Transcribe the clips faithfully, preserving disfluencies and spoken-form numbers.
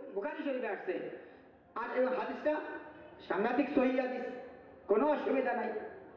বুখারী শরীফে আসছে, আর এই হাদিসটা সাংঘাতিক সহিহ হাদিস, কোনো অসুবিধা নাই।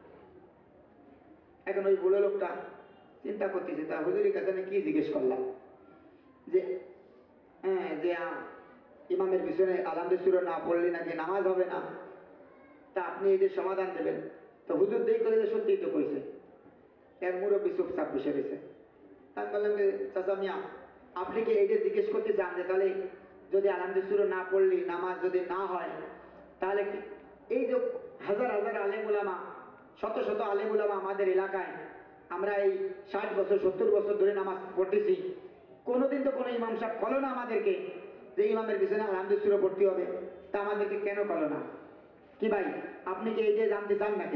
এখন ওই বুড়ো লোকটা চিন্তা করতেছে, তা হুজুরের কাছে আমি কি জিজ্ঞেস করলাম যে হ্যাঁ যে ইমামের পিছনে আলহামদুলিল্লাহ সূরা না পড়লে নাকি নামাজ হবে না, তা আপনি এদের সমাধান দেবেন। তো হুজুর দেই করে যে সত্যিই তো কইছে, এক মুরব্বী চুপচাপ বসে রয়েছে। আমি বললাম যে চাচা মিয়া, আপনি কি এইটা জিজ্ঞেস করতে চান যে তাহলে যদি আলহামদুলিল্লাহ সূরা না পড়লে নামাজ যদি না হয়, তাহলে এই যে হাজার হাজার আলেম উলামা, শত শত আলেম উলামা আমাদের এলাকায়, আমরা এই ষাট বছর সত্তর বছর ধরে নামাজ পড়তেছি, কোনোদিন তো কোনো ইমাম সাহেব কলো না আমাদেরকে যে ইমামের পিছনে আলহামদুলিল্লাহ সূরা পড়তে হবে, তা আমাদেরকে কেন কলো না? কি ভাই, আপনি কি এইটাই জানতে চান নাকি?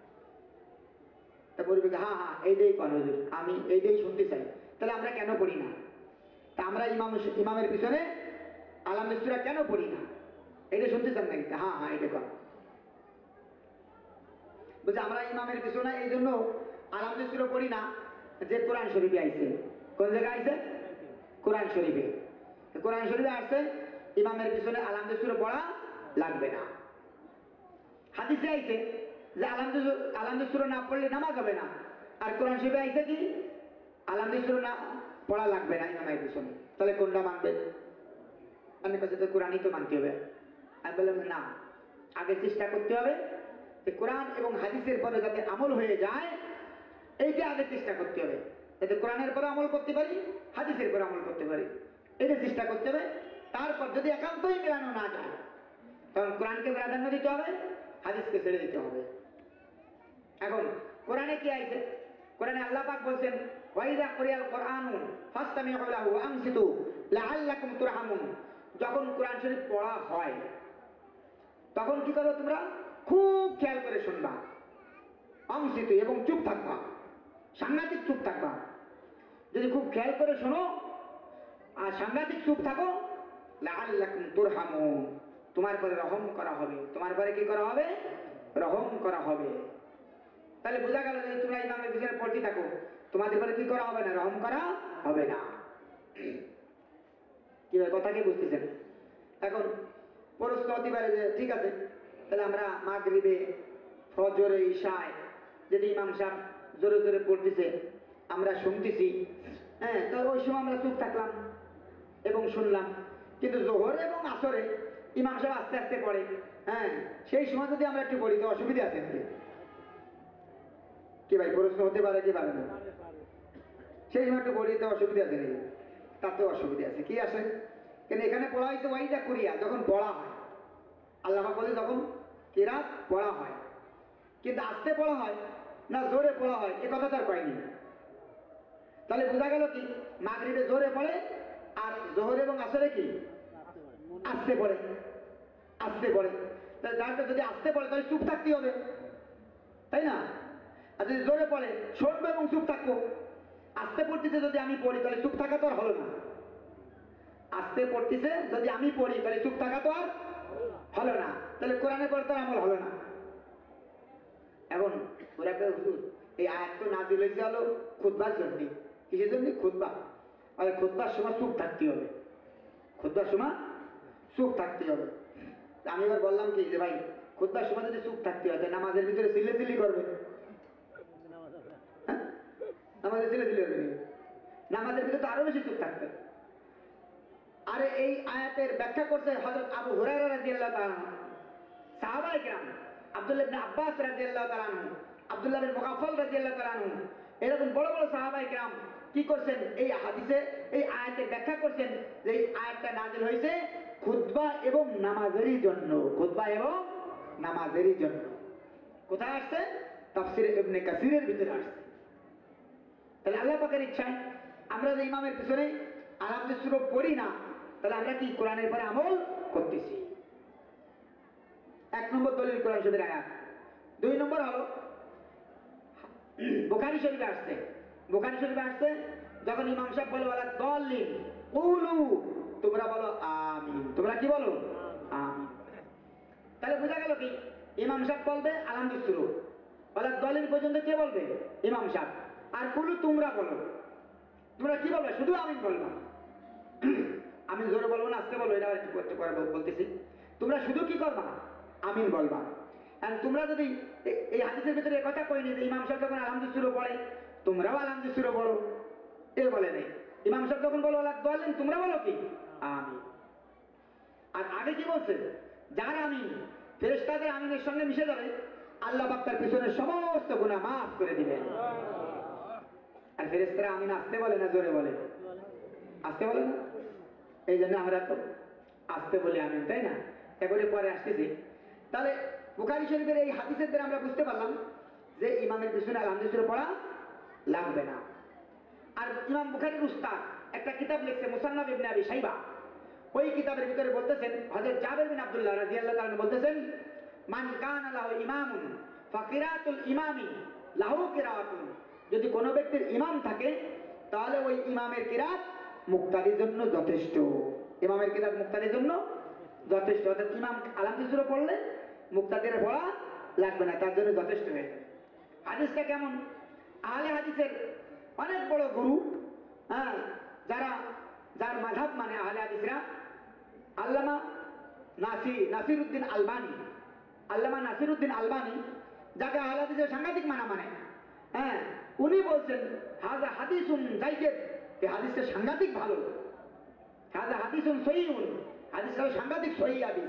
তা বলবে হ্যাঁ হ্যাঁ এইটাই কন হুজুর, আমি এইটাই শুনতে চাই। তাহলে আমরা কেন পড়ি না? তা আমরা ইমাম ইমামের পিছনে আলহামদুলিল্লাহ সূরা কেন পড়ি না, এটা শুনতে চান নাকি? হ্যাঁ হ্যাঁ এটা কন। বলছে আমরা ইমামের পিছনে এই জন্য আলহামদুলিল্লাহ সূরা পড়ি না যে কোরআন শরীফে আইছে। কোন জায়গায় আইছে? কোরআন শরীফে। কোরআন শরীফে আসছে ইমামের পিছনে আলহামদুলিল্লাহ সূরা পড়া লাগবে না। হাদিসে আইছে যে আলহামদুলিল্লাহ আলহামদুলিল্লাহ সূরা না পড়লে নামাজ হবে না, আর কোরআন শরীফে আইছে কি আলহামদুলিল্লাহ সূরা না পড়া লাগবে না ইমামের পিছনে। তাহলে কোনটা মানবেন? আমি কাছে তো কোরআনই তো মানতে হবে। আমি বললাম না, আগে চেষ্টা করতে হবে যে কোরআন এবং হাদিসের পরে যাতে আমল হয়ে যায়, এইটা আগে চেষ্টা করতে হবে, যাতে কোরআনের পরে আমল করতে পারি, হাদিসের পরে আমল করতে পারি, এটা চেষ্টা করতে হবে। তারপর যদি একান্তই মেলানো না যায়, তখন কোরআনকে প্রাধান্য দিতে হবে, হাদিসকে ছেড়ে দিতে হবে। এখন কোরআনে কি আইছে? কোরআনে আল্লাহ পাক বলছেন ওয়াইদা কুরিয়াল কুরআনু ফাসতামিউ লাহু ওয়া আনসিতু লাআল্লাকুম তুরহামুন। যখন কোরআন শরীফ পড়া হয় তখন কি করো তোমরা? খুব খেয়াল করে শুনবা, আনসিতু এবং চুপ থাকবা, সাংঘাতিক চুপ থাকবা। যদি খুব খেয়াল করে শোনো আর সাংঘাতিক চুপ থাকো, লাআল্লাকুম তুরহামুন, তোমার পরে রহম করা হবে। তোমার পরে কি করা হবে? রহম করা হবে। তাহলে বোঝা গেল যে তোমরা ইমামের পিছনে পড়তে থাকো, তোমাদের পরে কি করা হবে না? রহম করা হবে না। কি কথা কি বুঝতেছেন? এখন প্রশ্ন হতে পারে যে ঠিক আছে, তাহলে আমরা মাগরিবে, ফজরে, ইশায় যদি ইমাম সাহেব জোরে জোরে পড়তেছে, আমরা শুনতেছি, হ্যাঁ, তো ওই সময় আমরা চুপ থাকলাম এবং শুনলাম। কিন্তু জোহর এবং আসরে ইমাম সাহেব আস্তে আস্তে পড়ে, হ্যাঁ, সেই সময় যদি আমরা একটু পড়ি তো অসুবিধা আছে নাকি? কি ভাই, প্রশ্ন হতে পারে কি পারে না? সেই সময় একটু পড়ি তো অসুবিধা আছে নাকি? তাতেও অসুবিধা আছে। কি আছে? কেন এখানে পড়া হয়েছে ওয়াইদা কুরিয়া, যখন পড়া হয়, আল্লাহ বলে যখন কিরাত পড়া হয়, কিন্তু আস্তে পড়া হয় না জোরে পড়া হয়, এ কথা তার কয়নি। তাহলে বোঝা গেল কি মাগরিবে জোরে পড়ে আর জোহর এবং আসরে কি আস্তে পড়ে, আস্তে পড়ে। তাহলে যারটা যদি আস্তে পড়ে তাহলে চুপ থাকতে হবে, তাই না? আর যদি জোরে পড়ে শুনবো এবং চুপ থাকবো। আস্তে পড়তেছে যদি আমি পড়ি তাহলে চুপ থাকা তো আর হলো না। আস্তে পড়তেছে যদি আমি পড়ি তাহলে চুপ থাকা তো আর হলো না। তাহলে কোরআনের পরে তার আমল হলো না। এখন ওরা কে হুজুর এই আয়াত তো নাজিল হয়েছে হলো খুতবার জন্য। কিসের জন্য? খুতবা। আর খুতবার সময় চুপ থাকতে হবে, খুতবার সময় চুপ থাকতে হবে। আমি এবার বললাম কি যে ভাই খুতবার সময় যদি চুপ থাকতে হয় তাহলে নামাজের ভিতরে চিল্লে চিল্লি করবে, হ্যাঁ, নামাজের চিল্লে চিল্লি করবে, নামাজের ভিতরে তো আরো বেশি চুপ থাকবে। আরে এই আয়াতের ব্যাখ্যা করছে হযরত আবু হুরায়রা রাদিয়াল্লাহু তাআলা আনহু, সাহাবায়ে কেরাম, আব্দুল্লাহ ইবনে আব্বাস রাদিয়াল্লাহু তাআলা আনহু, আব্দুল্লাহ বিন মুগাফফাল রাদিয়াল্লাহু তাআলা আনহু, এরকম বড় বড় সাহাবায়ে কেরাম কি করছেন? এই হাদিসে এই আয়াতের ব্যাখ্যা করছেন যে এই আয়াতটা নাযিল হয়েছে খুতবা এবং নামাজেরই জন্য, খুতবা এবং নামাজেরই জন্য। কোথায় আসছে? তাফসির ইবনে কাসিরের ভিতরে আসছে। তাহলে আল্লাহ পাকের ইচ্ছায় আমরা যে ইমামের পিছনে আলহামদুলিল্লাহ সূরা পড়ি না, তাহলে আমরা কি কোরআনের পরে আমল করতেছি? এক নম্বর দলিল কোরআন শরীফের আয়াত। দুই নম্বর হলো বুখারী শরীফে আসছে, বুখারী শরীফে আসছে যখন ইমাম সাহেব বলে ওয়ালা দাল্লিন কুলু, তোমরা বলো আমিন। তোমরা কি বলো? আমিন। তাহলে বোঝা গেল কি ইমাম সাহেব বলবে আলহামদুলিল্লাহ সূরা, ওয়ালা দাল্লিন পর্যন্ত কে বলবে? ইমাম সাহেব। আর কুলু তোমরা বলো, তোমরা কি বলবে? শুধু আমিন বলবা। আমি জোরে বলবো না আজকে বলবো, এটা একটু একটু করে বলতেছি। তোমরা শুধু কি করবা? আমিন বলবা। আর তোমরা যদি এই হাদিসের ভিতরে কথা কইনি যে ইমাম সাহেব যখন আলহামদুলিল্লাহ পড়ে তোমরাও আলহামদুলিল্লাহ পড়ো, এ বলে নেই। ইমাম সাহেব যখন বলো আল্লাহ দোয়ালেন তোমরা বলো কি? আমিন। আর আগে কি বলছে? যার আমিন ফেরেশতাদের আমিনের সঙ্গে মিশে যাবে, আল্লাহ পাক তার পিছনে সমস্ত গুনাহ মাফ করে দিবেন। আর ফেরেশতারা আমিন আসতে বলে না জোরে বলে? আসতে বলে না? এই জন্য আমরা তো আসতে বলি আমিন, তাই না? এবারে পরে আসতেছি। তাহলে বুখারী শরীফের এই হাদিসের দ্বারা আমরা বুঝতে পারলাম যে ইমামের পিছনে আলহামদুলিল্লাহ পড়া লাগবে না। আর ইমাম বুখারীর উস্তাদ একটা কিতাব লিখছে মুসান্নাফ ইবনে আবি শাইবা, ওই কিতাবের ভিতরে বলতেছেন হযরত জাবের বিন আব্দুল্লাহ রাদিয়াল্লাহু তাআলা বলতেছেন, মান কানা লাহু ইমামুন ফাকিরাতুল ইমামি লাহু কিরাতুন, যদি কোনো ব্যক্তির ইমাম থাকে তাহলে ওই ইমামের কিরাত মুক্তাদির জন্য যথেষ্ট। ইমামের কিরাত মুক্তাদির জন্য যথেষ্ট, অর্থাৎ ইমাম আলহামদুলিল্লাহ পড়লে মুক্তাদির পড়া লাগবে না, তার জন্য যথেষ্ট হয়ে যাবে। হাদিসটা কেমন? আহলে হাদিসের অনেক বড় গুরু, হ্যাঁ, যারা যার মাযহাব মানে আহলে হাদিসরা, আল্লামা নাসি নাসিরউদ্দিন আলবানী, আল্লামা নাসিরউদ্দিন আলবানী, যাকে আহলে হাদিসের সাংঘাতিক মানা মানে, হ্যাঁ, উনি বলছেন হাযা হাদিসুন যায়িদ, এই হাদিসটা সাংঘাতিক ভালো। হাযা হাদিসুন সহিহুন, হাদিসটা সাংঘাতিক সহিহ হাদিস।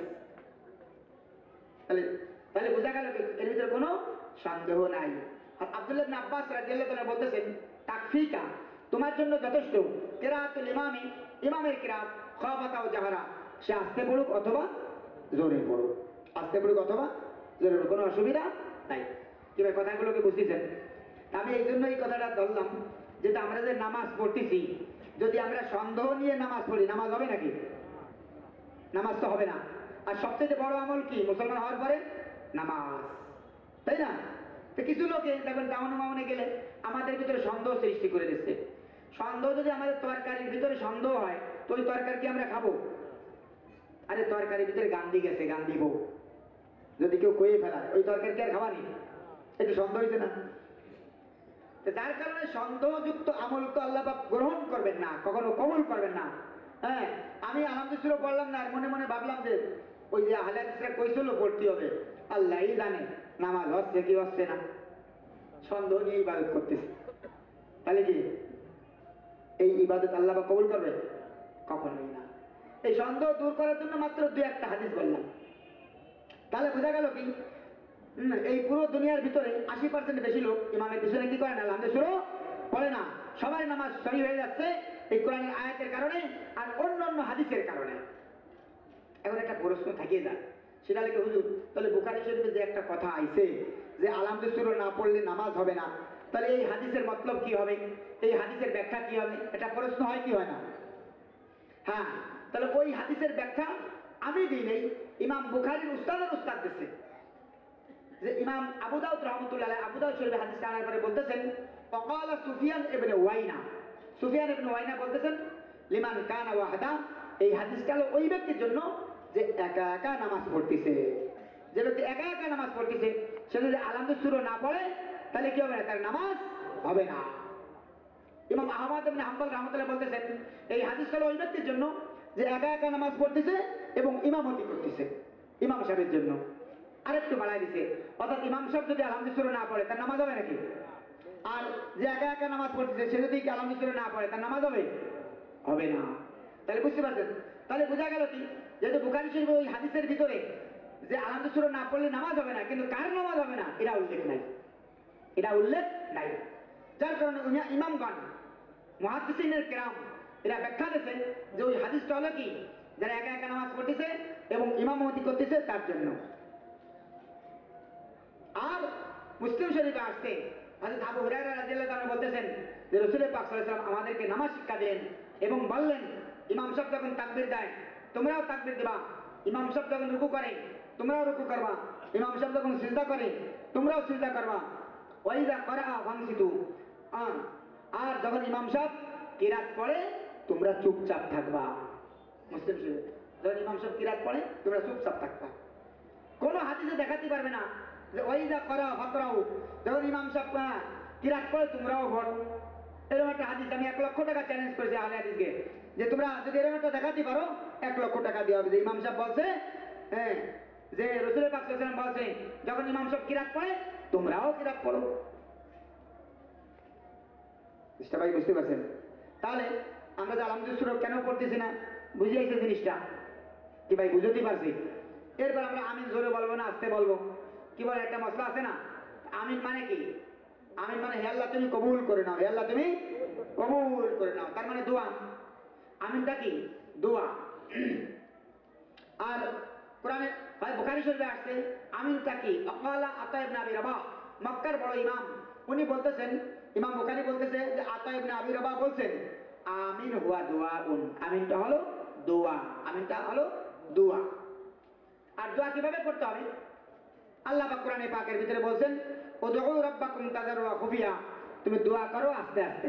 তাহলে তাহলে বোঝা গেল এর ভিতরে কোনো সন্দেহ নাই। আর আব্দুল্লাহ ইবনে আব্বাস রাদিয়াল্লাহু তাআলা বলতেছেন, তাকফিকা, তোমার জন্য যথেষ্ট, কিরাতুল ইমামি, ইমামের কিরাত, খাফাতা ও জাহরা, সে আস্তে পড়ুক অথবা জোরে পড়ুক, আস্তে পড়ুক অথবা জোরে পড়ুক, কোনো অসুবিধা নাই। কি ভাই কথাগুলোকে বুঝতেছেন? আমি এই জন্য এই কথাটা ধরলাম, যেটা আমরা যে নামাজ পড়তেছি, যদি আমরা সন্দেহ নিয়ে নামাজ পড়ি, নামাজ হবে নাকি? নামাজ তো হবে না। আর সবচেয়ে বড় আমল কি মুসলমান হওয়ার পরে? নামাজ, তাই না? তো কিছু লোকে দেখবেন টাউন মাউনে গেলে আমাদের ভিতরে সন্দেহ সৃষ্টি করে দিচ্ছে। সন্দেহ যদি আমাদের তরকারির ভিতরে সন্দেহ হয় তো ওই তরকারি কি আমরা খাবো? আরে তরকারির ভিতরে গান্ধী গেছে, গান্ধী বউ যদি কেউ কয়ে ফেলায়, ওই তরকারি কি আর খাওয়া নেই? একটু সন্দেহ হয়েছে না? যার কারণে সন্দেহযুক্ত আমল তো আল্লাহ পাক গ্রহণ করবেন না, কখনো কবুল করবেন না। হ্যাঁ, আমি আলহামদুলিল্লাহ পড়লাম না, আর মনে মনে ভাবলাম যে ওই যে আহলে হাদিসরা কইছিল পড়তে হবে, আল্লাহই জানে নামাজ হচ্ছে কি হচ্ছে না, সন্দেহ নিয়ে ইবাদত করতেছে, তাহলে কি এই ইবাদত আল্লাহ পাক কবুল করবে? কখনোই না। এই সন্দেহ দূর করার জন্য মাত্র দুই একটা হাদিস বললাম। তাহলে বোঝা গেল কি, এই পুরো দুনিয়ার ভিতরে আশি পার্সেন্ট বেশি লোক ইমামের পিছনে কি করে না? আলহামদুলিল্লাহ পড়ে না। সবাই নামাজ সহি হয়ে যাচ্ছে এই কোরআনের আয়াতের কারণে আর অন্য অন্য হাদিসের কারণে। এখন একটা প্রশ্ন থাকিয়ে যায়, সেটা লিখে হুজুর, তাহলে বুখারী শরীফে যে একটা কথা আইছে যে আলহামদুলিল্লাহ না পড়লে নামাজ হবে না, তাহলে এই হাদিসের মতলব কি হবে? এই হাদিসের ব্যাখ্যা কি হবে? এটা প্রশ্ন হয় কি হয় না? হ্যাঁ, তাহলে ওই হাদিসের ব্যাখ্যা আমি দিই নেই, ইমাম বুখারীর উস্তাদের উস্তাদ দিচ্ছে। যে ইমাম আবু দাউদ রাহমাতুল্লাহ আলাইহি, আবু দাউদ শরীফে হাদিসটা আনার পরে বলতেছেন, ফাকালা সুফিয়ান ইবনে ওয়াইনা, সুফিয়ান ইবনে ওয়াইনা বলতেছেন, লিমান কানা ওয়াহদা, এই হাদিসটা হলো ওই ব্যক্তির জন্য যে একা একা নামাজ পড়তেছে। যে ব্যক্তি একা একা নামাজ পড়তেছে সে যদি আলহামদুলিল্লাহ না পড়ে তাহলে কি হবে না? তার নামাজ হবে না। ইমাম আহমদ ইবনে হাম্বল রাহমাতুল্লাহ বলতেছেন, এই হাদিসটা হলো ওই ব্যক্তির জন্য যে একা একা নামাজ পড়তেছে এবং ইমামতি করতেছে, ইমাম সাহেবের জন্য। আরেকটু বাড়াই দিছে, অর্থাৎ ইমাম সাহেব যদি আলহামদুলিল্লাহ না পড়ে তার নামাজ হবে নাকি? আর যে একা একা নামাজ পড়তেছে সে যদি আলহামদুলিল্লাহ না পড়ে তার নামাজ হবে? হবে না। তাহলে বুঝতে পারছেন? তাহলে বোঝা গেল কি, যেহেতু বুখারী শরীফে ওই হাদিসের ভিতরে যে আলহামদুলিল্লাহ না পড়লে নামাজ হবে না, কিন্তু কার নামাজ হবে না এটা উল্লেখ নাই, এটা উল্লেখ নাই। যার কারণে ইমামগণ মুহাদ্দিসিনের কিরাম এরা ব্যাখ্যা দিয়েছে যে ওই হাদিসটা হলো কি, যারা একা একা নামাজ পড়তেছে এবং ইমামতি করতেছে তার জন্য। আর মুসলিম শরীফে আসছে হযরত আবু হুরায়রা রাদিয়াল্লাহু তাআলা বলতেছেন যে রাসূল পাক সাল্লাল্লাহু আলাইহি ওয়াসাল্লাম আমাদেরকে নামাজ শিক্ষা দিলেন এবং বললেন, ইমাম সাহেব যখন তাকবীর দেয় তোমরাও তাকবীর দিবা, ইমাম সাহেব যখন রুকু করে তোমরাও রুকু করবা, ইমাম সাহেব যখন সিজদা করে তোমরাও সিজদা করবা, ওয়া ইযা ক্বারা ফানসিতু, আর যখন ইমাম সাহেব কিরাত পড়ে তোমরা চুপচাপ থাকবা। মুসলিম শরীফ, যখন ইমাম সাহেব কিরাত পড়ে তোমরা চুপচাপ থাকবা। কোন হাদিসে দেখাতে পারবে না যে ওয়াইদা করা ফাকরাউ, যখন ইমাম সাহেব কিরাত পড়ে তোমরাও পড়ো। এরকম একটা হাদিস আমি এক লক্ষ টাকা চ্যালেঞ্জ করেছি আহলে হাদিসকে যে তোমরা যদি এরকম একটা দেখাতে পারো এক লক্ষ টাকা দেওয়া হবে। যে ইমাম সাহেব বলছে, হ্যাঁ, যে রাসূল পাক সাল্লাল্লাহু আলাইহি ওয়াসাল্লাম বলছে যখন ইমাম সাহেব কিরাত পড়ে তোমরাও কিরাত পড়ো। বুঝতে ভাই বুঝতে পারছেন? তাহলে আমরা যে আলহামদুলিল্লাহ সূরা কেন পড়তেছি না, বুঝে আইছে জিনিসটা কি ভাই? বুঝতে পারছি? এরপর আমরা আমিন জোরে বলবো না আস্তে বলবো? কি বলে একটা মশলা আছে না, আমিন মানে কি? আমিন মানে হে আল্লাহ তুমি কবুল করে নাও, হে আল্লাহ তুমি কবুল করে নাও, তার মানে দোয়া। আমিনটা কি? দোয়া। আর কোরআনে ভাই বুখারী শরীফে আসছে আমিনটা কি? আকালা আতা ইবনে আবি রাবাহ, মক্কার বড় ইমাম, উনি বলতেছেন, ইমাম বুখারী বলতেছে যে আতা ইবনে আবি রাবাহ বলছেন আমিন হুয়া দুআউন, আমিনটা হলো দোয়া, আমিনটা হলো দোয়া। আর দোয়া কিভাবে করতে হবে? আল্লাহ পাক কোরআনে পাকের ভিতরে বলছেন উদউ রাব্বাকুম তাযাররুআ ওয়া খুফিয়া, তুমি দোয়া করো আস্তে আস্তে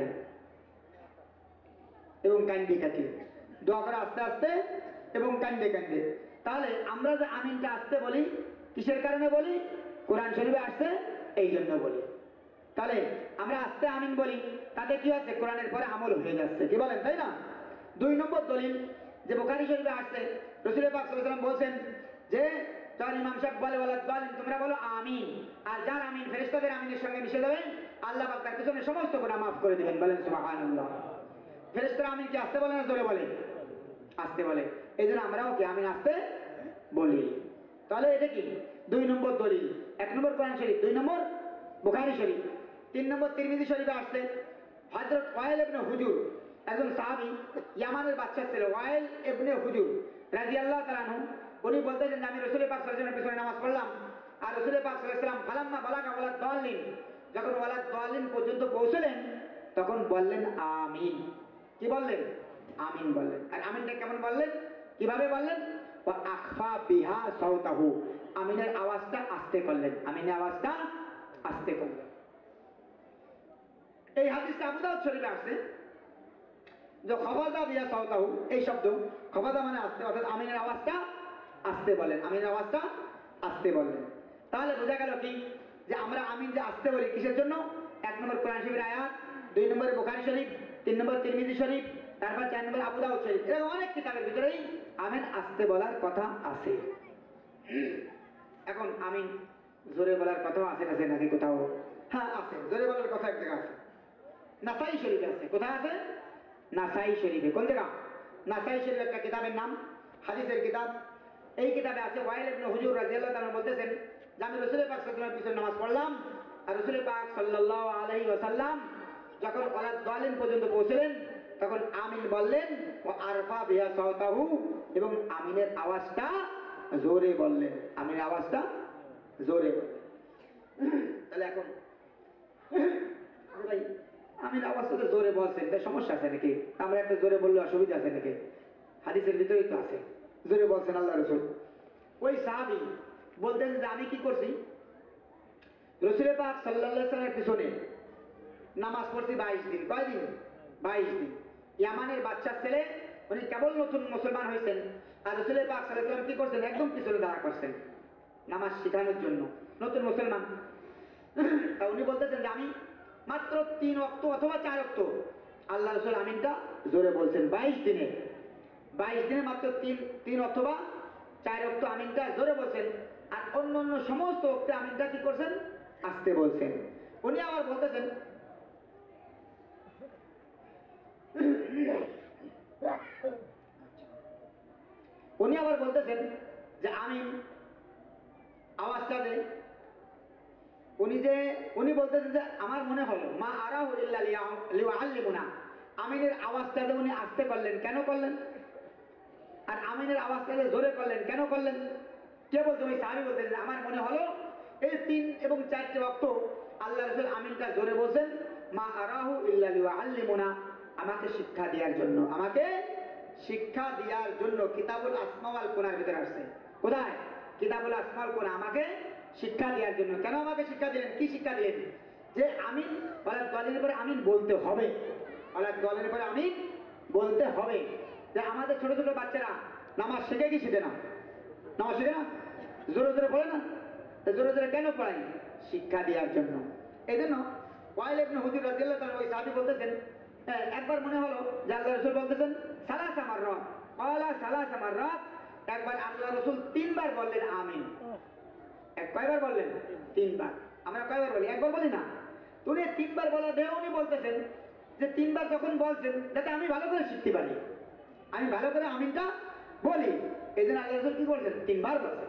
এবং কান্দে কান্দে, দোয়া করো আস্তে আস্তে এবং কান্দে কান্দে। তাহলে আমরা যে আমিনটা আস্তে বলি কিসের কারণে বলি? কোরআন শরীফে আসছে এই জন্য বলি। তাহলে আমরা আস্তে আমিন বলি, তাতে কি হচ্ছে? কোরআনের পরে আমল হয়ে যাচ্ছে, কি বলেন, তাই না? দুই নম্বর দলিল যে বুখারী শরীফে আসছে রাসূল পাক সাল্লাল্লাহু আলাইহি ওয়াসাল্লাম বলছেন যে যখন ইমাম সাহেব বলে ওয়ালাদ দালিন তোমরা বলো আমিন, আর যার আমিন ফেরেশতাদের আমিনের সঙ্গে মিশে যাবে আল্লাহ পাক তার পিছনে সমস্ত গুনাহ মাফ করে দিবেন, বলেন সুবহানাল্লাহ। ফেরেশতারা আমিন কি আস্তে বলে না জোরে বলে? আস্তে বলে। এই জন্য আমরাও কি আমিন আস্তে বলি। তাহলে এটা কি? দুই নম্বর দলিল। এক নম্বর কোরআন শরীফ, দুই নম্বর বুখারী শরীফ, তিন নম্বর তিরমিজি শরীফে আসছে হযরত ওয়াইল ইবনে হুজুর, একজন সাহাবী, ইয়ামানের বাদশা ছিল ওয়াইল ইবনে হুজুর রাদিয়াল্লাহু তাআলা আনহু, উনি বলতেছেন যে আমি রাসূল পাক সাল্লাল্লাহু আলাইহি ওয়াসাল্লামের পিছনে নামাজ পড়লাম, আর রাসূল পাক সাল্লাল্লাহু আলাইহি ওয়াসাল্লাম ফালাম্মা বালাগা ওয়ালাদ দালিন, যখন ওয়ালাদ দালিন পর্যন্ত পৌঁছলেন তখন বললেন আমিন। কি বললেন? আমিন বললেন। আর আমিনটা কেমন বললেন? কিভাবে বললেন? ওয়া আখফা বিহা সাউতাহু, আমিনের আওয়াজটা আস্তে করলেন, আমিনের আওয়াজটা আস্তে করলেন। এই হাদিসটা আবু দাউদ শরীফে আছে যে খফাদা বিহা সাউতাহু, এই শব্দ খফাদা মানে আস্তে, অর্থাৎ আমিনের আওয়াজটা আস্তে বলেন, আমিনের আওয়াজটা আস্তে বললেন। তাহলে বোঝা গেল কি যে আমরা আমিন যে আস্তে বলি কিসের জন্য? এক নম্বর কোরআন শরীফের আয়াত, দুই নম্বরে বুখারী শরীফ, তিন নম্বর তিরমিজি শরীফ, তারপর চার নম্বর আবু দাউদ শরীফ, এরকম অনেক কিতাবের ভিতরেই আমিন আস্তে বলার কথা আছে। এখন আমিন জোরে বলার কথাও আছে কাছে নাকি কোথাও? হ্যাঁ আছে, জোরে বলার কথা এক জায়গা আছে, নাসাই শরীফে আছে। কোথায় আছে? নাসাই শরীফে। কোন জায়গা? নাসাই শরীফ একটা কিতাবের নাম, হাদিসের কিতাব। এই কিতাবে আছে ওয়াইল ইবনে হুজুর রাদিয়াল্লাহু তাআলা বলতেছেন যে আমি রাসূল পাক সাল্লাল্লাহু আলাইহি ওয়াসাল্লামের পিছনে নামাজ পড়লাম, আর রাসূল পাক সাল্লাল্লাহু আলাইহি ওয়াসাল্লাম যখন ওয়ালাদ দালিন পর্যন্ত পৌঁছলেন তখন আমিন বললেন ওয়া আরফা বিহা সাউতাহু, এবং আমিনের আওয়াজটা জোরে বললেন, আমিনের আওয়াজটা জোরে বললেন। তাহলে এখন ভাই আমিন আওয়াজটা তো জোরে বলছেন, তাই সমস্যা আছে নাকি? আমরা একটা জোরে বললে অসুবিধা আছে নাকি? হাদিসের ভিতরেই তো আছে জোরে বলছেন আল্লাহ রাসূল। ওই সাহাবী বলতেন যে আমি কি করছি, রাসূল পাক সাল্লাল্লাহু আলাইহি ওয়াসাল্লামের পিছনে নামাজ পড়ছি বাইশ দিন। কয় দিন? বাইশ দিন। ইয়ামানের বাচ্চা ছেলে, উনি কেবল নতুন মুসলমান হয়েছেন, আর রাসূল পাক সাল্লাল্লাহু আলাইহি ওয়াসাল্লাম কি করছেন? একদম পিছনে দাঁড়া করছেন নামাজ শেখানোর জন্য, নতুন মুসলমান। তা উনি বলতেছেন যে আমি মাত্র তিন ওয়াক্ত অথবা চার ওয়াক্ত আল্লাহ রাসূল আমিনটা জোরে বলছেন বাইশ দিনে, বাইশ দিনে মাত্র তিন তিন অথবা চার ওয়াক্ত আমিনটা জোরে বলছেন, আর অন্য অন্য সমস্ত ওয়াক্তে আমিনটা কি করছেন? আস্তে বলছেন। উনি আবার বলতেছেন উনি আবার বলতেছেন যে আমিন আওয়াজটা যে উনি যে উনি বলতেছেন যে আমার মনে হলো মা আরাহু ইল্লা লিউআল্লিমুনা, আমিনের আওয়াজটা যে উনি আস্তে করলেন, কেন করলেন? আর আমিনের আওয়াজটা যে জোরে করলেন, কেন করলেন? কে বলতে? ওই সাহাবী বলতেন যে আমার মনে হলো এই তিন এবং চারটি ওয়াক্ত আল্লাহ রাসূল আমিনটা জোরে বলছেন মা আরাহু ইল্লা লিউআল্লিমুনা, আমাকে শিক্ষা দেওয়ার জন্য, আমাকে শিক্ষা দেওয়ার জন্য। কিতাবুল আসমা ওয়াল কুনআর ভিতরে আসছে। কোথায়? কিতাবুল আসমা ওয়াল কুনআ, আমাকে শিক্ষা দেওয়ার জন্য। কেন আমাকে শিক্ষা দিলেন? কি শিক্ষা দিলেন? যে আমিন ওয়ালাদ দালিনের পরে আমিন বলতে হবে, ওয়ালাদ দালিনের পরে আমিন বলতে হবে। যে আমাদের ছোট ছোট বাচ্চারা নামাজ শেখে কি শিখে না? নামাজ শেখে না? জোরে জোরে পড়ে না? জোরে জোরে কেন পড়াই? শিক্ষা দেওয়ার জন্য। এই জন্য ওয়াইল ইবনে হুজুর রাদিয়াল্লাহু তাআলা ওই সাহাবী বলতেছেন হ্যাঁ, একবার মনে হলো যে আল্লাহ রসুল বলতেছেন সালাস আমার রব কলা সালাস আমার রব, একবার আল্লাহ রসুল তিনবার বললেন আমিন। এক কয়বার বললেন? তিনবার। আমরা কয়বার বলি? একবার বলি না। উনি তিনবার বলা দেহ উনি বলতেছেন যে তিনবার যখন বলছেন যাতে আমি ভালো করে শিখতে পারি, আমি ভালো করে আমিনটা বলি, এই জন্য আল্লাহ রসুল কি বলছেন? তিনবার বলছেন।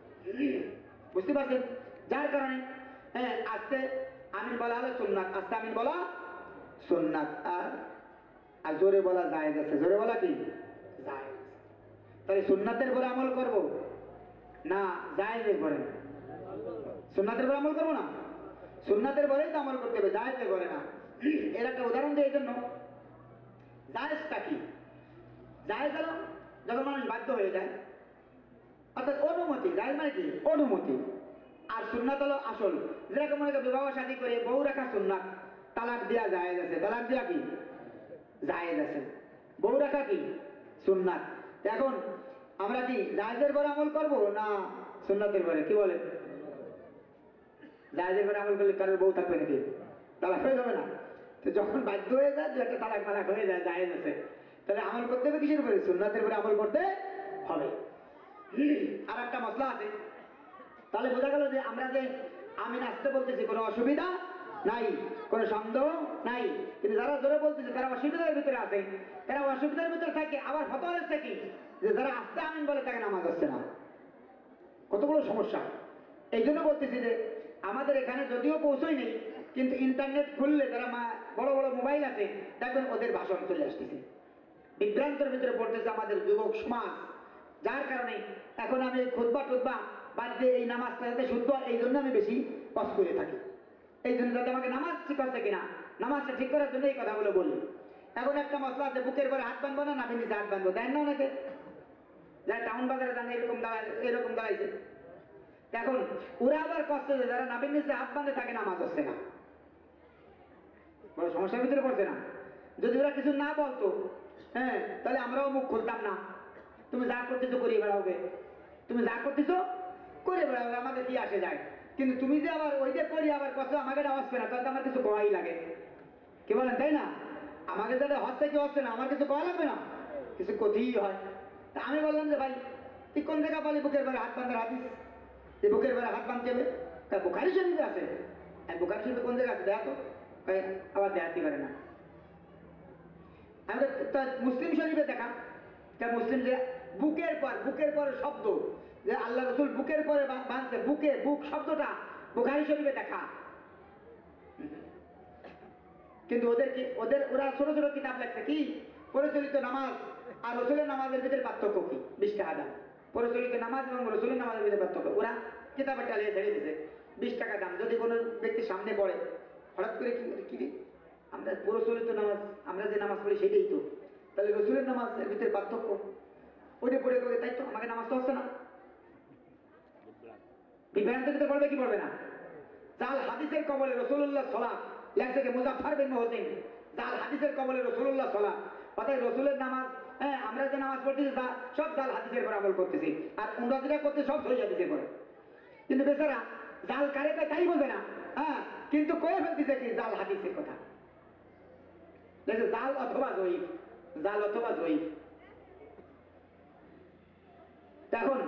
বুঝতে পারছেন? যার কারণে হ্যাঁ আস্তে আমিন বলা হলো সুন্নাত, আস্তে আমিন বলা সুন্নাত, আর আর জোরে বলা জায়েজ আছে। জোরে বলা কি জায়েজ? তাহলে সুন্নাতের পরে আমল করব না জায়েজের পরে? সুন্নাতের পরে আমল করবো না, সুন্নাতের পরেই তো আমল করতে হবে, জায়েজের পরে না। এর একটা উদাহরণ দিই এই জন্য। জায়েজটা কি? জায়েজ হলো যখন মানুষ বাধ্য হয়ে যায়, অর্থাৎ অনুমতি। জায়েজ মানে কি? অনুমতি। আর সুন্নাত হলো আসল, যেরকম মনে বিবাহ শাদী করে বউ রাখা সুন্নাত, তালাক দেওয়া জায়েজ আছে। তালাক দেওয়া কি জায়েজ আছে, বউ রাখা কি সুন্নাত। এখন আমরা কি জায়েজের পরে আমল করব না সুন্নাতের পরে? কি বলেন? জায়েজের পরে আমল করলে কারোর বউ থাকবে নাকি? তালাক হয়ে যাবে না? তো যখন বাধ্য হয়ে যায় যে একটা তালাক তালাক হয়ে যায়, জায়েজ আছে, তাহলে আমল করতে হবে কিসের উপরে? সুন্নাতের উপরে আমল করতে হবে। আর একটা মশলা আছে, তাহলে বোঝা গেল যে আমরা যে আমিন আসতে বলতেছি কোনো অসুবিধা নাই, কোনো সন্দেহ নাই, কিন্তু যারা জোরে বলতেছে তারা অসুবিধার ভিতরে আছে। তারা অসুবিধার ভিতরে থাকে, আবার ফতোয়া দিচ্ছে কি যে যারা আস্তে আমিন বলে তাকে নামাজ হচ্ছে না। কত বড় সমস্যা! এই জন্য বলতেছি যে আমাদের এখানে যদিও পৌঁছই নেই, কিন্তু ইন্টারনেট খুললে যারা বড় বড় মোবাইল আছে দেখবেন ওদের ভাষণ চলে আসতেছে, বিভ্রান্তের ভিতরে পড়তেছে আমাদের যুবক সমাজ। যার কারণে এখন আমি খুতবা টুতবা বাদ দিয়ে এই নামাজটা যাতে শুদ্ধ হয় এই জন্য আমি বেশি কষ্ট করে থাকি। এই জন্য যাতে আমাকে নামাজ শিখাচ্ছে কিনা, নামাজটা ঠিক করার জন্য এই কথাগুলো বলি। এখন একটা মশলা আছে, বুকের পরে হাত বাঁধবো না নাভির নিচে হাত বাঁধবো, দেন না অনেকে, যারা টাউন বাজারে যান এরকম দাঁড়ায়, এরকম দাঁড়াইছে। এখন ওরা আবার কষ্ট যে যারা নাভির নিচে হাত বাঁধে তাকে নামাজ হচ্ছে না, বড় সমস্যার ভিতরে পড়ছে না? যদি ওরা কিছু না বলতো, হ্যাঁ, তাহলে আমরাও মুখ খুলতাম না। তুমি যা করতেছো করিয়ে বেড়াওবে, তুমি যা করতেছো করে বেড়াবে, আমাদের কি আসে যায়। কিন্তু তুমি যে আবার ওইটা করি আবার কষ্ট আমাকে এটা হচ্ছে না, তাহলে আমার কিছু করাই লাগে। কি বলেন? তাই না? আমাকে যেটা হচ্ছে কি হচ্ছে না, আমার কিছু করা লাগবে না, কিছু ক্ষতিই হয়। তা আমি বললাম যে ভাই তুই কোন জায়গা পালি বুকের পরে হাত বাঁধার হাদিস, যে বুকের পরে হাত বাঁধতে হবে? তা বুখারী শরীফে আছে। হ্যাঁ, বুখারী শরীফে কোন জায়গা আছে দেখা তো? আবার দেখাতে পারে না। আমি মুসলিম শরীফে দেখা, মুসলিম যে বুকের পর বুকের পর শব্দ যে আল্লাহ রসুল বুকের পরে বাঁধছে, বুকে বুক শব্দটা বুখারী শরীফে দেখা। কিন্তু ওদের কি, ওদের ওরা ছোট ছোট কিতাব লেখছে কি পরিচালিত নামাজ আর রসুলের নামাজের ভিতরে পার্থক্য কি, বিশ টাকা দাম। পরিচালিত নামাজ এবং রসুলের নামাজের ভিতরে পার্থক্য, ওরা কিতাবের টালিয়ে ছেড়ে দিছে বিশ টাকা দাম। যদি কোনো ব্যক্তির সামনে পড়ে হঠাৎ করে কি কি আমরা পরিচালিত নামাজ, আমরা যে নামাজ পড়ি সেটাই তো, তাহলে রসুলের নামাজের ভিতরে পার্থক্য, ওইটা পড়ে করে তাই তো আমাকে নামাজ তো হচ্ছে না। বিভ্রান্তের ভিতরে পড়বে কি পড়বে না? জাল হাদিসের কবলে রসুল্লাহ সালাম লেখছে কি মুজাফফর বিন মুহসিন, জাল হাদিসের কবলে রসুল্লাহ সালাম। অর্থাৎ রসুলের নামাজ, হ্যাঁ, আমরা যে নামাজ পড়তেছি সব জাল হাদিসের পর আমল করতেছি, আর উমরা যেটা করতে সব সহি হাদিসের পরে। কিন্তু বেচারা জাল কারে তাই বোঝে না, হ্যাঁ, কিন্তু কয়ে ফেলতেছে কি জাল হাদিসের কথা, জাল অথবা জয়ীফ, জাল অথবা জয়ীফ। এখন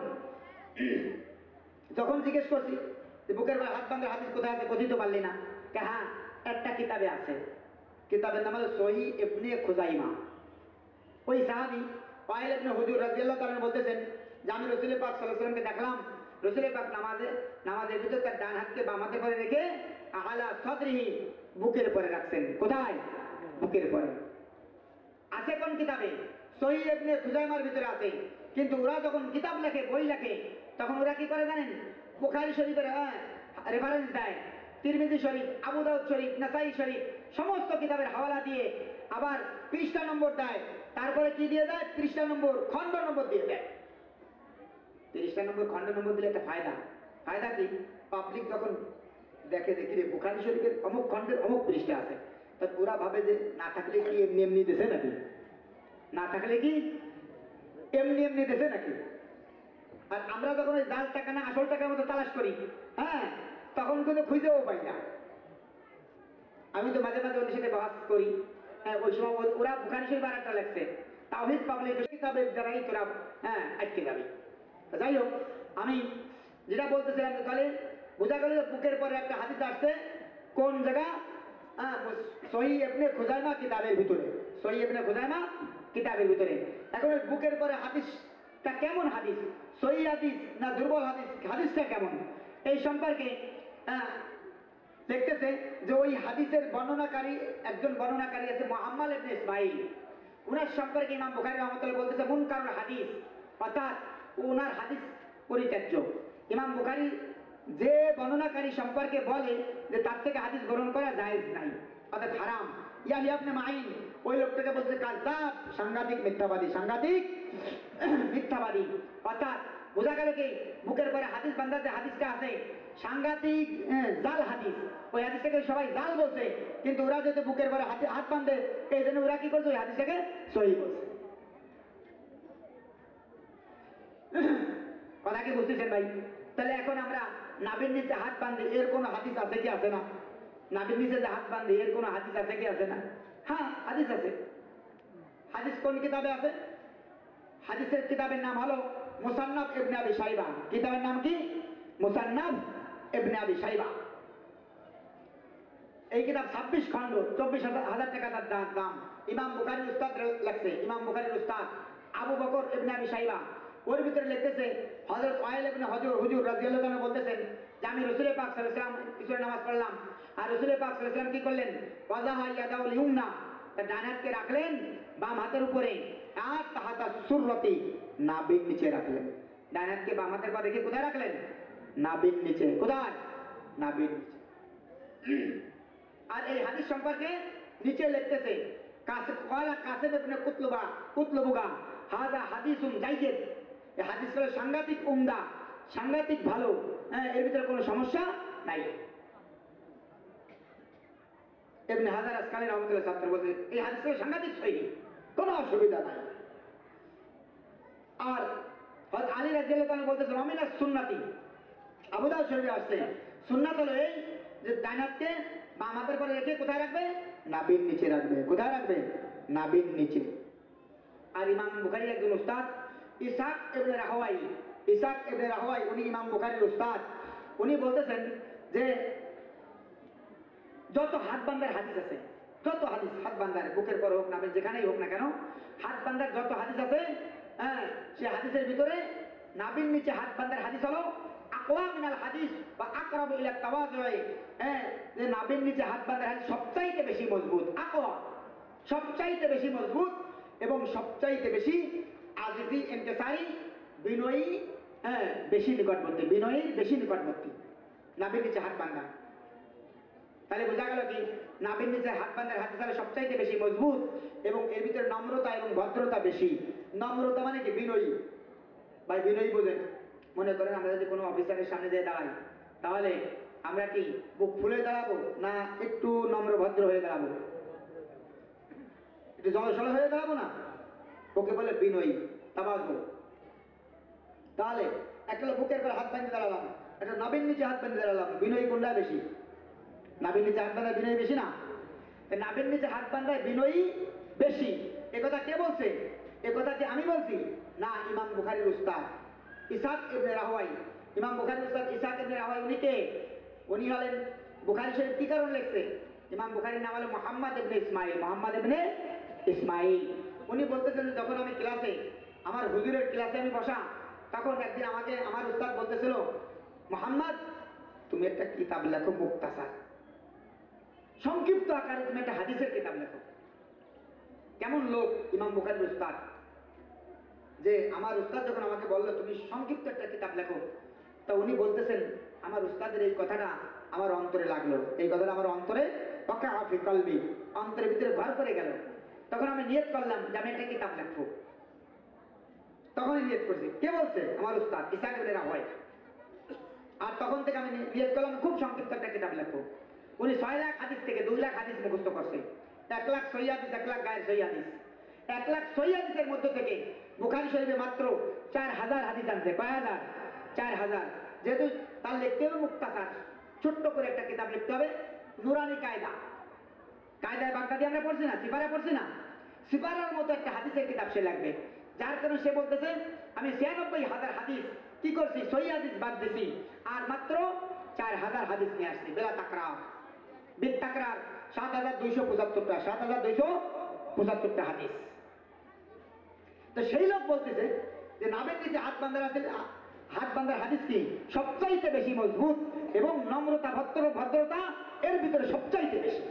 যখন জিজ্ঞেস করছি যে বুকের পর হাত বাঁধার হাদিস কোথায় আছে, কথিত পারলি না? হ্যাঁ, একটা কিতাবে আছে, কিতাবের নাম হলো সহিহ ইবনে খুজাইমা। ওই সাহাবী ওয়াইল ইবনে হুজুর রাদিয়াল্লাহু তাআলা বলতেছেন যে আমি রাসূল পাক সাল্লাল্লাহু আলাইহি ওয়াসাল্লামকে দেখলাম, রাসূল পাক নামাজে নামাজের ভিতরে তার ডান হাতকে বাম হাতের পরে রেখে আলা সাদরিহি বুকের পরে রাখছেন। কোথায়? বুকের পরে। আছে কোন কিতাবে? সহিহ ইবনে খুজাইমার ভিতরে আছে। কিন্তু ওরা যখন কিতাব লেখে, বই লেখে, তখন ওরা কি করে জানেন? বুখারী শরীফের রেফারেন্স দেয়, তিরমিজি শরীফ, আবু দাউদ শরীফ, নাসাই শরীফ, সমস্ত কিতাবের হাওয়ালা দিয়ে আবার পৃষ্ঠা নম্বর দেয়। তারপরে কি দিয়ে দেয়? পৃষ্ঠা নম্বর, খণ্ড নম্বর দিয়ে দেয়। পৃষ্ঠা নম্বর, খণ্ড নম্বর দিলে একটা ফায়দা। ফায়দা কি? পাবলিক যখন দেখে দেখি রে বুখারী শরীফের অমুক খণ্ডের অমুক পৃষ্ঠা আছে, তা ওরা ভাবে যে না থাকলে কি এমনি এমনি দেশে নাকি, না থাকলে কি এমনি এমনি দেশে নাকি। আর আমরা যখন ওই জাল টাকা না আসল টাকার মতো তালাশ করি, হ্যাঁ, তখন কিন্তু খুঁজেও পাই না। আমি তো মাঝে মাঝে ওদের সাথে বাস করি, ওই সময় ওরা বুখারী শরীফ আর একটা লেখছে, তাওহীদ পাবলিকেশন কিতাবের দ্বারাই তোরা হ্যাঁ আটকে যাবি। যাই হোক, আমি যেটা বলতেছিলাম যে তাহলে বোঝা গেল বুকের পরে একটা হাদিস আসছে কোন জায়গা, হ্যাঁ সহিহ ইবনে খুজাইমা কিতাবের ভিতরে, সহিহ ইবনে খুজাইমা কিতাবের ভিতরে। এখন ওই বুকের পরে হাদিসটা কেমন হাদিস, সহিহ হাদিস না দুর্বল হাদিস, হাদিসটা কেমন, এই সম্পর্কে হ্যাঁ দেখতেছে যে ওই হাদিসের বর্ণনাকারী একজন বর্ণনাকারী আছে মুহাম্মদ ইবনে ইসমাঈল, উনার সম্পর্কে ইমাম বুখারী রাহমাতুল্লাহ বলতেছে মুনকারুল হাদিস, অর্থাৎ ওনার হাদিস পরিত্যাজ্য। ইমাম বুখারী যে বর্ণনাকারী সম্পর্কে বলে যে তার থেকে হাদিস গ্রহণ করা জায়েজ নাই, অর্থাৎ হারাম, ইয়াহইয়া ইবনে মাঈন ওই লোকটাকে বলছে কাযযাব, সাংঘাতিক মিথ্যাবাদী, সাংঘাতিক মিথ্যাবাদী। অর্থাৎ বোঝা গেল কি বুকের পরে হাদিস বান্ধার যে হাদিসটা আছে সাংঘাতিক জাল হাদিস, ওই হাদিসটাকে সবাই জাল বলছে, কিন্তু ওরা যেহেতু বুকের পরে হাত বাঁধে এই জন্য ওরা কি করছে ওই হাদিসটাকে সহিহ বলছে। কথা কি বুঝতেছেন ভাই? তাহলে এখন আমরা নাভির নিচে হাত বাঁধি এর কোনো হাদিস আছে কি আছে না? নাভির নিচে যে হাত বাঁধি এর কোনো হাদিস আছে কি আছে না? হ্যাঁ হাদিস আছে। হাদিস কোন কিতাবে আছে? হাদিসের কিতাবের নাম হলো মুসান্নাফ ইবনে আবি শাইবা। কিতাবের নাম কি? মুসান্নাফ ইবনে আবি শাইবা। এই কিতাব ছাব্বিশ খণ্ড, চব্বিশ হাজার টাকা তার দাম। ইমাম বুখারীর উস্তাদ লেখছে, ইমাম বুখারীর উস্তাদ আবু বকর ইবনে আবি শাইবা। ওর ভিতরে লিখতেছে হযরত ওয়াইল ইবনে হুজুর হুজুর রাদিয়াল্লাহু তাআলা বলতেছেন যে আমি রাসূল পাক সাল্লাল্লাহু আলাইহি ওয়াসাল্লাম ইসরে নামাজ পড়লাম, আর রাসূল পাক সাল্লাল্লাহু আলাইহি ওয়াসাল্লাম কি করলেন? ওয়াজাহা ইয়াদাউল ইউমনা, তার ডান হাতকে রাখলেন বাম হাতের উপরে, আর তাহাতা সুররতি, নাভির নিচে রাখলেন। ডান হাতকে বাম হাতের পা রেখে কোথায় রাখলেন? নাভির নিচে। কোথায়? নাভির নিচে। আর এই হাদিস সম্পর্কে নিচে লিখতেছে ক্বালা কাসিম ইবনে কুতলুবা কুতলুবুগা হাযা হাদিসুন জাইয়্যিদ, এই হাদিস হলো সাংঘাতিক উমদা, সাংঘাতিক ভালো, হ্যাঁ এর ভিতরে কোনো সমস্যা নাই। ইবনে হাজার আসকালী রাহমাতুল্লাহ ছাত্র বলতে এই হাদিস হলো সাংঘাতিক সহিহ, কোনো অসুবিধা নাই। আর হযরত আলী রাদিয়াল্লাহু তাআলা বলতেছেন আমিনাস সুন্নাতি, আবু দাউদ শরীফে আসছে সুন্নাত হলো এই যে ডান হাতকে বাম হাতের পরে রেখে কোথায় রাখবে? নাভির নিচে রাখবে। কোথায় রাখবে? নাভির নিচে। আর ইমাম বুখারীর একজন উস্তাদ ইসহাক ইবনে রাহওয়াই, ইসহাক ইবনে রাহওয়াই উনি ইমাম বুখারীর উস্তাদ, উনি বলতেছেন যে যত হাত বান্ধার হাদিস আছে, যত হাদিস হাত বান্ধার বুকের পর হোক নাভির যেখানেই হোক না কেন, হাত বান্ধার যত হাদিস আছে, হ্যাঁ সে হাদিসের ভিতরে নাভির নিচে হাত বান্ধার হাদিস হলো আকওয়া মিনাল হাদিস বা আকরাবু ইলা তাওয়াজুই, হ্যাঁ যে নাভির নিচে হাত বাঁধার হাদিস সবচাইতে বেশি মজবুত, আকওয়া সবচাইতে বেশি মজবুত এবং সবচাইতে বেশি আজিজি ইনকিসারি, বিনয়ী, হ্যাঁ বেশি নিকটবর্তী, বিনয়ীর বেশি নিকটবর্তী নাভির নিচে হাত বাঁধা। তাহলে বোঝা গেল কি নাভির নিচে হাত বাঁধার হাদিস হলো সবচাইতে বেশি মজবুত এবং এর ভিতরে নম্রতা এবং ভদ্রতা বেশি। নম্রতা মানে কি? বিনয়ী। ভাই বিনয়ী বোঝেন? মনে করেন আমরা যদি কোনো অফিসারের সামনে যেয়ে দাঁড়াই তাহলে আমরা কি বুক ফুলে দাঁড়াবো না একটু নম্র ভদ্র হয়ে দাঁড়াবো? একটু জলসল হয়ে দাঁড়াবো না? ওকে বলে বিনয়ী, তাওয়াজু। তাহলে একটা বুকের পর হাত বাঁধে দাঁড়ালাম, একটা নাভির নিচে হাত বাঁধে দাঁড়ালাম, বিনয়ী কোনটা বেশি? নাভির নিচে হাত বাঁধা বিনয়ী বেশি না? নাভির নিচে হাত বাঁধায় বিনয়ী বেশি। একথা কে বলছে? একথা কি আমি বলছি? না, ইমাম বুখারীর উস্তাদ ইসহাক ইবনে রাহওয়াই। ইমাম বুখারীর উস্তাদ ইসহাক ইবনে রাহওয়াই উনি কে? উনি হলেন বুখারী শরীফ কি কারণ লিখছে? ইমাম বুখারীর নাম হলো মুহাম্মদ ইবনে ইসমাঈল, মুহাম্মদ ইবনে ইসমাঈল। উনি বলতেছেন যখন আমি ক্লাসে, আমার হুজুরের ক্লাসে আমি বসা, তখন একদিন আমাকে আমার উস্তাদ বলতেছিল মুহাম্মদ তুমি একটা কিতাব লেখো, মুক্তাসার, সংক্ষিপ্ত আকারে তুমি একটা হাদিসের কিতাব লেখো। কেমন লোক ইমাম বুখারীর উস্তাদ, যে আমার উস্তাদ যখন আমাকে বললো তুমি সংক্ষিপ্ত একটা কিতাব লেখো, তা উনি বলতেছেন আমার উস্তাদের এই কথাটা আমার অন্তরে লাগলো, এই কথাটা আমার অন্তরে ওয়াকা ফি কলবি, অন্তরের ভিতরে ঘর করে গেল। তখন আমি নিয়ত করলাম যে আমি একটা কিতাব লিখবো। তখনই নিয়ত করছি। কে বলছে? আমার উস্তাদ ইসহাক ইবনে রাহওয়াই। আর তখন থেকে আমি নিয়ত করলাম খুব সংক্ষিপ্ত একটা কিতাব লিখবো। উনি ছয় লাখ হাদিস থেকে দুই লাখ হাদিস মুখস্থ করছে, এক লাখ সহিহ হাদিস, এক লাখ গায়ের সহিহ হাদিস। এক লাখ সহিহ হাদিসের মধ্যে থেকে বুখারী শরীফে মাত্র চার হাজার হাদিস আনছে। কয় হাজার? চার হাজার। যেহেতু তার লিখতে হবে মুক্তাসার, ছোট্ট করে একটা কিতাব লিখতে হবে, নুরানি কায়দা, কায়দা কায়দায় বাগদাদি আমরা পড়ছি না, সিপারা পড়ছি না, সিপারার মতো একটা হাদিসের কিতাব সে লাগবে। যার কারণে সে বলতেছে আমি ছিয়ানব্বই হাজার হাদিস কি করছি, সহি হাদিস বাদ দিছি, আর মাত্র চার হাজার হাদিস নিয়ে আসছি বেলা তাকরা বিদ তাকরার সাত হাজার দুইশো পঁচাত্তরটা সাত হাজার দুইশো পঁচাত্তরটা হাদিস। তো সেই লোক বলতেছে যে নাবের নিচে হাত বান্ধার আছে, হাত বান্ধার হাদিস কি সবচাইতে বেশি মজবুত এবং নম্রতা ভদ্র ভদ্রতা এর ভিতরে সবচাইতে বেশি।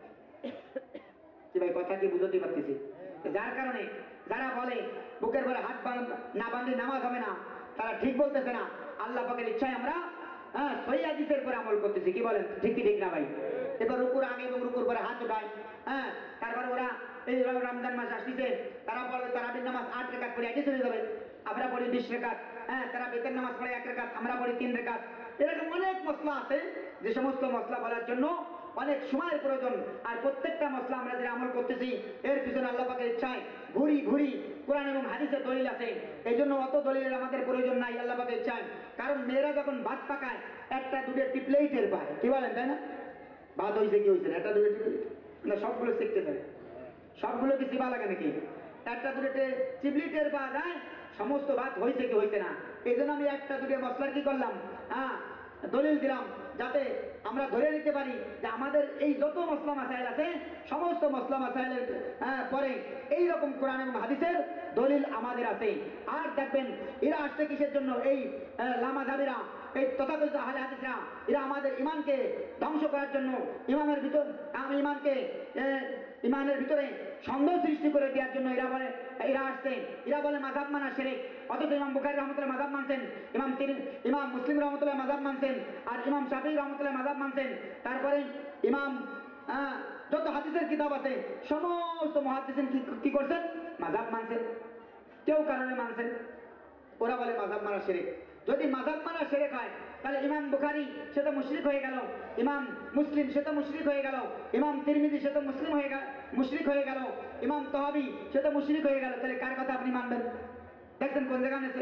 কি ভাই কথা কি বুঝতে পারতেছি? যার কারণে যারা বলে বুকের ভরে হাত না বাঁধলে নামাজ হবে না, তারা ঠিক বলতেছে না। আল্লাহ পাকের ইচ্ছায় আমরা হ্যাঁ সহি হাদিসের উপরে আমল করতেছি। কি বলেন, ঠিক কি ঠিক না ভাই? এবার রুকুর আগে এবং রুকুর পরে হাত উঠায়, হ্যাঁ তারপর ওরা এই রমজান মাস আসতেছে, তারা বলবে তারাবির নামাজ আট রেখাত পড়ে আগে চলে যাবে, আমরা পড়ি বিশ রেখাত, হ্যাঁ তারা বেতের নামাজ পড়ে এক রেখাত, আমরা পড়ি তিন রেখাত। এরকম অনেক মশলা আছে যে সমস্ত মশলা বলার জন্য অনেক সময়ের প্রয়োজন। আর প্রত্যেকটা মশলা আমরা যে আমল করতেছি এর পিছনে আল্লাহ পাকের ইচ্ছায় ঘুরি ঘুরি কোরআন এবং হাদিসের দলিল আছে, এই জন্য অত দলিলের আমাদের প্রয়োজন নাই আল্লাহ পাকের ইচ্ছায়। কারণ মেয়েরা যখন ভাত পাকায় একটা দুটো টিপলেই টের পায়। কি বলেন, তাই না? ভাত হয়েছে কি হয়েছে একটা দুটো টিপলে না, সবগুলো শিখতে পারে, সবগুলো কি চিবা লাগে নাকি? একটা দুটো চিপলি টের পাওয়া যায় সমস্ত ভাত হয়েছে কি হয়েছে না। এই জন্য আমি একটা দুটো মশলার কি করলাম, হ্যাঁ দলিল দিলাম, যাতে আমরা ধরে নিতে পারি যে আমাদের এই যত মসলা মাসাইল আছে সমস্ত মসলা মাসাইলের পরে এইরকম কোরআন এবং হাদিসের দলিল আমাদের আছে। আর দেখবেন এরা আসছে কিসের জন্য, এই লামাযাবিরা, এই তথাকথিত আহলে হাদিসরা, এরা আমাদের ইমানকে ধ্বংস করার জন্য, ইমামের ভিতর ইমানকে ইমানের ভিতরে সন্দেহ সৃষ্টি করে দেওয়ার জন্য এরা বলে এরা আসছে। এরা বলে মাযহাব মানা শিরক, অথচ ইমাম বুখারী রাহমাতুল্লাহ মাযহাব মানছেন, ইমাম ইমাম মুসলিম রাহমাতুল্লাহ মাযহাব মানছেন, আর ইমাম শাফিঈ রাহমাতুল্লাহ মাযহাব মানছেন। তারপরে ইমাম যত হাদিসের কিতাব আছে সমস্ত মুহাদ্দিসিন কি করছেন, মাযহাব মানছেন, কেউ কারণে মানছেন। ওরা বলে মাযহাব মানা শিরক। যদি মাযহাব মানা শিরক হয় তাহলে ইমাম বুখারী সে তো মুশরিক হয়ে গেল, ইমাম মুসলিম সে তো মুশরিক হয়ে গেল, ইমাম তিরমিজি সে তো মুসলিম হয়ে গেল মুশরিক হয়ে গেল, ইমাম তাহাবী সে তো মুশরিক হয়ে গেল। তাহলে কার কথা আপনি মানবেন? দেখছেন কোন জায়গা আছে?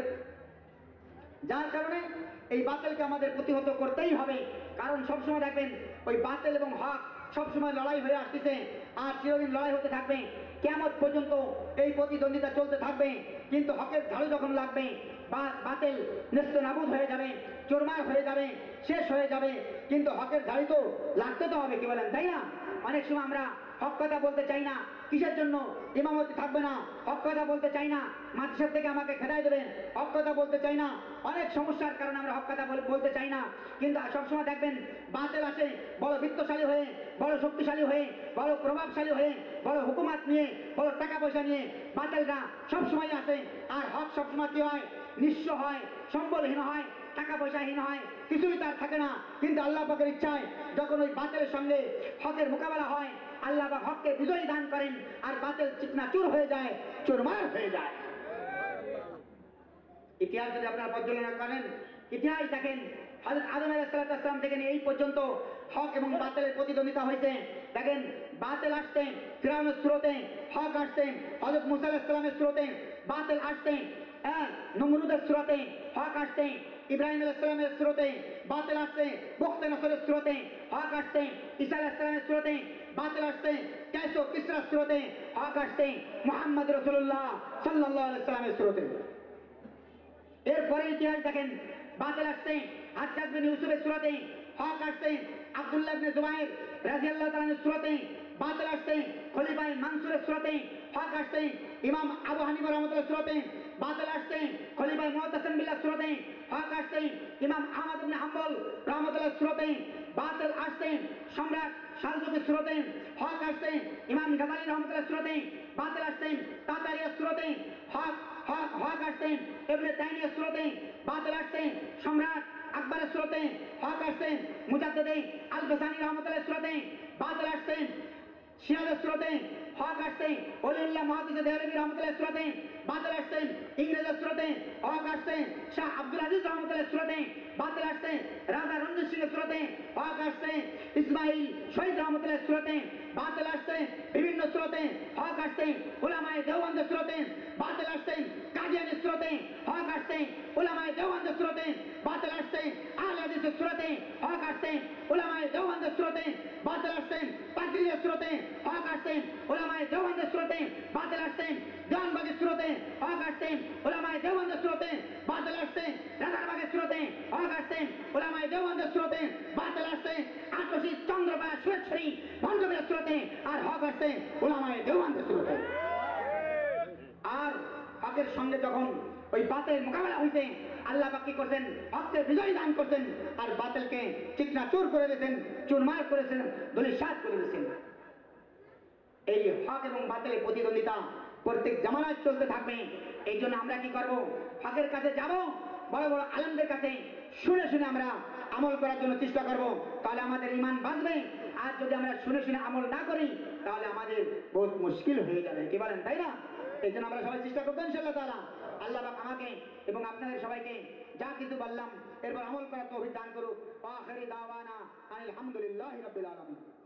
যার কারণে এই বাতিলকে আমাদের প্রতিহত করতেই হবে। কারণ সবসময় দেখবেন ওই বাতিল এবং হক সবসময় লড়াই হয়ে আসতেছে, আর চিরদিন লড়াই হতে থাকবে, কিয়ামত পর্যন্ত এই প্রতিদ্বন্দ্বিতা চলতে থাকবে। কিন্তু হকের ঝাড়ু যখন লাগবে বা বাতিল নেস্তনাবুদ হয়ে যাবে, চোরমার হয়ে যাবে, শেষ হয়ে যাবে, কিন্তু হকের ঝাড়ি তো লাগতে তো হবে। কি বলেন, তাই না? অনেক সময় আমরা হক কথা বলতে চাই না, কিসের জন্য? ইমামতি থাকবে না, হক কথা বলতে চাই না, মাদ্রাসা থেকে আমাকে খেদাই দেবেন, হক কথা বলতে চাই না, অনেক সমস্যার কারণে আমরা হক কথা বলতে চাই না। কিন্তু সবসময় দেখবেন বাতিল আসে বড় বিত্তশালী হয়ে, বড় শক্তিশালী হয়ে, বড় প্রভাবশালী হয়ে, বড় হুকুমাত নিয়ে, বড় টাকা পয়সা নিয়ে বাতিলরা সবসময় আসে। আর হক সবসময় কি হয়? নিঃস্ব হয়, সম্বলহীন হয়, টাকা পয়সাহীন হয়, কিছুই তার থাকে না। কিন্তু আল্লাহ পাকের ইচ্ছায় যখন ওই বাতিলের সঙ্গে হকের মোকাবেলা হয়, আল্লাহ পাক হককে বিজয়ী দান করেন, আর বাতিল চিকনাচুর হয়ে যায়, চুরমার হয়ে যায়। ইতিহাস যদি আপনারা পর্যালোচনা করেন, ইতিহাস দেখেন হযরত আদম আলাইহিস সালাম থেকে এই পর্যন্ত হক এবং বাতিলের প্রতিদ্বন্দ্বিতা হয়েছে। দেখেন বাতিল আসতেন ফিরআউনের সুরতে, হক আসতেন হযরত মুসা আলাইহিস সালামের সুরতে, বাতিল আসতেন হ্যাঁ নমরুদের সুরতে, হক আসতেন ইব্রাহিম আলাইহিস সালামের সুরতে, বাতিল আসছে বুখতে নসরের সুরতে, হক আসতেন ঈসা আলাইহিস সালামের সুরতে, বাতিল আসতেন কায়সো কিসরার সুরতে, হক আসতেন মুহাম্মদ রাসূলুল্লাহ সাল্লাল্লাহু আলাইহি ওয়াসাল্লামের সুরতে। এরপরে ইতিহাস দেখেন বাতিল আসতেন হাজ্জাজ বিন ইউসুফের সুরতে, হক আসতেন আব্দুল্লাহ ইবনে জুবাইর রাদিয়াল্লাহু তাআলার সুরতে, বাতিল আসতেন খলিফা মানসুরের সুরতে, হক আসতেন ইমাম আবু হানিফা রাহমাতুল্লাহর সুরতে, বাতিল আসতেন খলিফা মুতাসিম বিল্লাহর সুরতে, হক আসতেন ইমাম আহমদ ইবনে হাম্বল রাহমাতুল্লাহর সুরতে, বাতিল আসতেন সম্রাট শালজুকের সুরতে, হক আসতেন ইমাম গাযালি রাহমাতুল্লাহর সুরতে, বাতিল আসতেন তাতারিয়ার সুরতে, হক হক হক আসতেন ইবনে তাইমিয়ার সুরতে, বাতিল আসতেন সম্রাট আকবরের সুরতে, হক আসতেন মুজাদ্দিদ আল-বাসানি রাহমাতুল্লাহর সুরতে, বাতিল আসতেন শিয়াদের সুরতে, হক আসতেন ওলিউল্লাহ মুহাদ্দিস দেহলভী রাহমাতুল্লাহর সুরতে, বাতিল আসতেন ইংরেজের সুরতে, হক আসতেন শাহ আব্দুল আজিজ রাহমাতুল্লাহর সুরতে, বাতিল আসতেন রাজা রঞ্জিত সিংয়ের সুরতে, হক আসতেন ইসমাইল শহীদ রাহমাতুল্লাহর সুরতে, বাতিল আসতেন বিভিন্ন সুরতে, হক আসতেন উলামায়ে দেওবন্দের সুরতে, বাতিল আসতেন কাদিয়ানীর সুরতে, হক আসতেন উলামায়ে দেওবন্দের সুরতে, বাতিল আসতেন আহলে হাদিসের সুরতে, হক আসতেন উলামায়ে দেওবন্দের সুরতে, বাতিল আসতেন পাদ্রীদের সুরতে, হক আসছে ওলামায়ে দেওবন্দের স্রোতে, বাতিল আসছে দেওয়ানবাগের স্রোতে, হক আসছে ওলামায়ে দেওবন্দের স্রোতে, বাতিল আসছে রাজারবাগের স্রোতে, হক আসছে ওলামায়ে দেওবন্দের স্রোতে, বাতিল আসছে আটরশি চন্দ্রপাড়া সুরেশ্বরী ভণ্ডবের স্রোতে, আর হক আসছে ওলামায়ে দেওবন্দের স্রোতে। আর হকের সঙ্গে যখন ওই বাতিলের মোকাবেলা হয়েছে, আল্লাহ পাক কি করছেন? হককে বিজয় দান করছেন আর বাতিলকে চিকনাচুর করে দিয়েছেন, চুরমার করেছেন, ধূলিসাৎ করে দিয়েছেন। এই হক এবং বাতিলের প্রতিদ্বন্দ্বিতা প্রত্যেক জামানায় চলতে থাকবে। এই জন্য আমরা কি করব? হকের কাছে যাব, বড় বড় আলেমদের কাছে শুনে শুনে আমরা আমল করার জন্য চেষ্টা করব, তাহলে আমাদের ঈমান বাঁচবে। আর যদি আমরা শুনে শুনে আমল না করি তাহলে আমাদের বহুত মুশকিল হয়ে যাবে। কি বলেন, তাই না? এই জন্য আমরা সবাই চেষ্টা করবো ইনশাআল্লাহ তাআলা। আল্লাহ পাক আমাকে এবং আপনাদের সবাইকে যা কিছু বললাম এরপর আমল করার তৌফিক দান করুক। আখিরি দাওয়ানা আলহামদুলিল্লাহি রাব্বিল আলামিন।